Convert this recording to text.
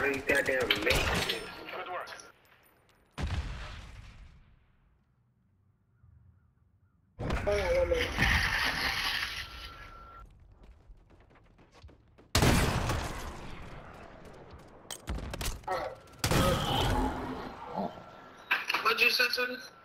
you goddamn make this. Good work. Hold on 1 minute. What'd you say to this?